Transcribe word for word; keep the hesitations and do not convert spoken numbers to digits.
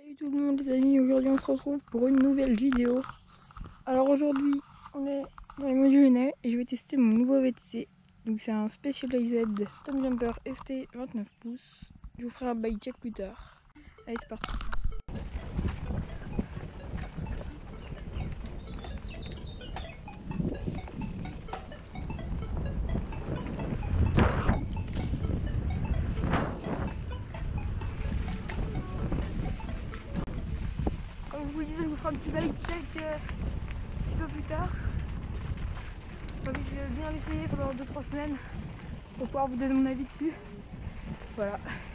Salut tout le monde les amis, aujourd'hui on se retrouve pour une nouvelle vidéo. Alors aujourd'hui on est dans les Monts du Lyonnais et je vais tester mon nouveau V T C. Donc c'est un Specialized Tom Jumper S T vingt-neuf pouces. Je vous ferai un bike check plus tard. Allez c'est parti. Comme je vous disais, je vous ferai un petit bike check euh, un petit peu plus tard. J'ai envie de bien l'essayer pendant deux trois semaines pour pouvoir vous donner mon avis dessus. Voilà.